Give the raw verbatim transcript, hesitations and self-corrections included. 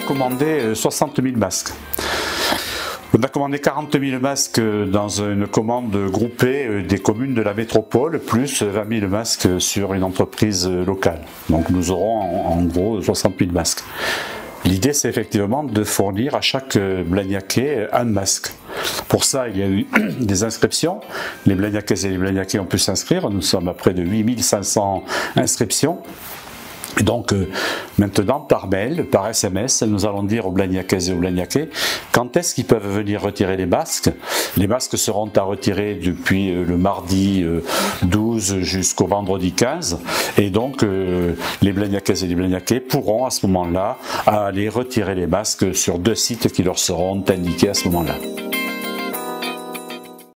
commandé soixante mille masques. On a commandé quarante mille masques dans une commande groupée des communes de la métropole, plus vingt mille masques sur une entreprise locale. Donc nous aurons en, en gros soixante mille masques. L'idée, c'est effectivement de fournir à chaque Blagnaquais un masque. Pour ça, il y a eu des inscriptions. Les Blagnacaises et les Blagnaquais ont pu s'inscrire. Nous sommes à près de huit mille cinq cents inscriptions. Et donc euh, maintenant, par mail, par S M S, nous allons dire aux Blagnacaises et aux Blagnaquais quand est-ce qu'ils peuvent venir retirer les masques. Les masques seront à retirer depuis euh, le mardi euh, douze jusqu'au vendredi quinze. Et donc, euh, les Blagnacaises et les Blagnaquais pourront à ce moment-là aller retirer les masques sur deux sites qui leur seront indiqués à ce moment-là.